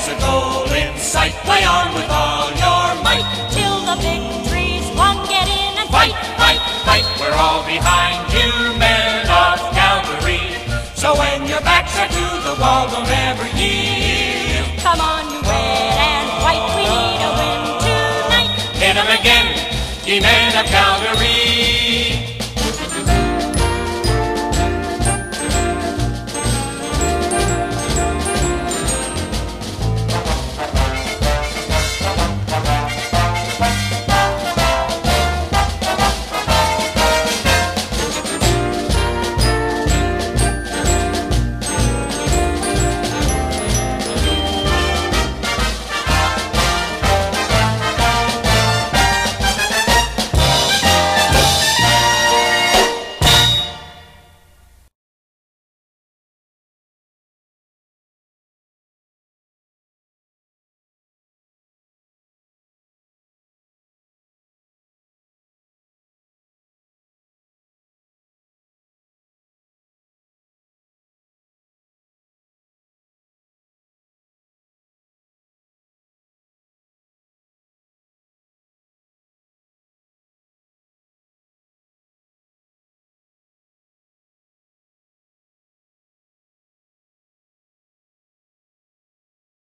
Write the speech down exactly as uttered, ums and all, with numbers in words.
there's a goal in sight. Play on with all your might till the victory's won. Get in and fight, fight, fight. We're all behind you, men of Calgary. So when your backs are to the wall, don't ever yield. Come on, you red and white, we need a win tonight. Hit 'em again, ye men of Calgary.